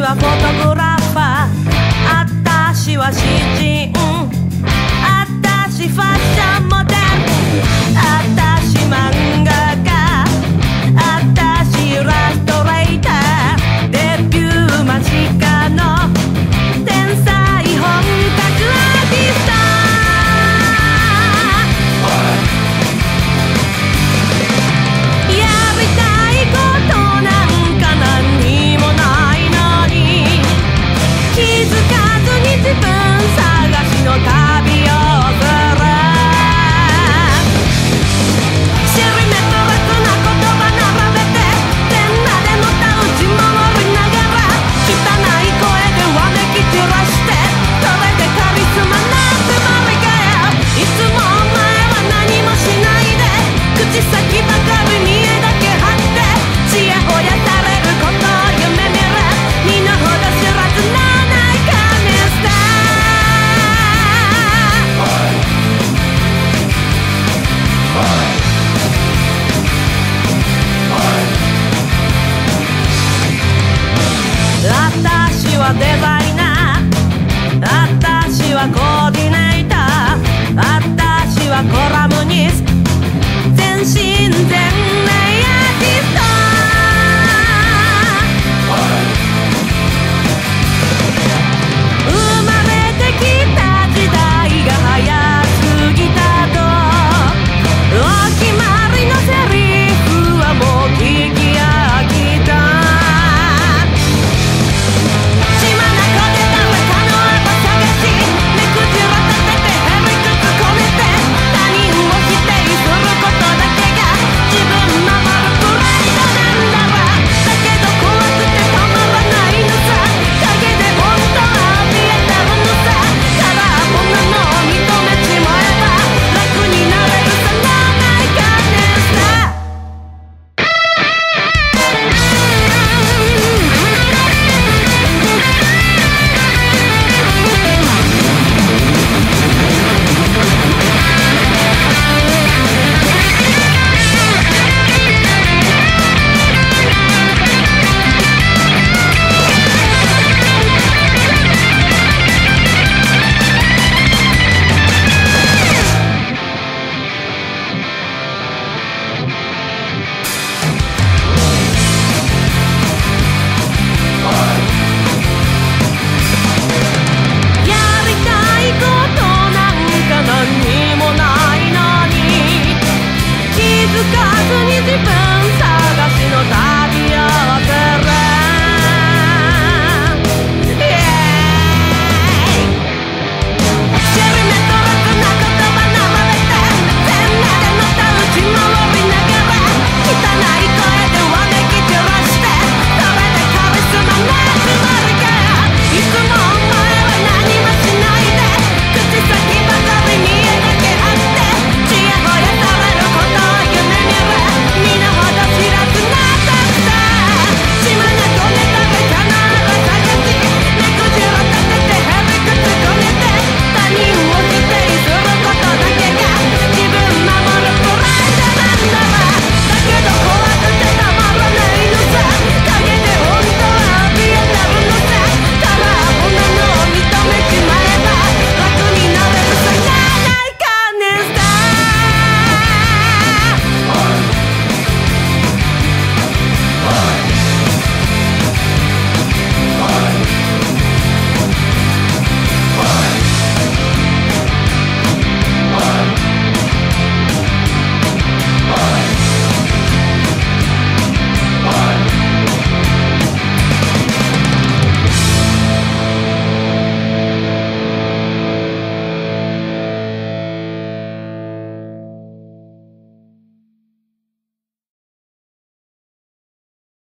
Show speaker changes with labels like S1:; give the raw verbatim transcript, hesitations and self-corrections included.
S1: はフォトグラファー、あたしは詩人、あたしファッションモデル、あたし漫画家、あたしイラストレーター、デビュー間近の天才本格アーティスト。やりたいことなんか何にもないのに、気づかずに自分探しの旅をする。シリメトレスな言葉並べて全裸でのたうち回りながら、汚い声でわめき散らして、それでカリスマなつもりかよ。いつもお前は何もしないで口先ばかり見えだけ張ってちやほやされることを夢見る。身の程知らずのないカネスタあたしはデザイナー、あたしはコーディネーター、あたしはコラムニスト、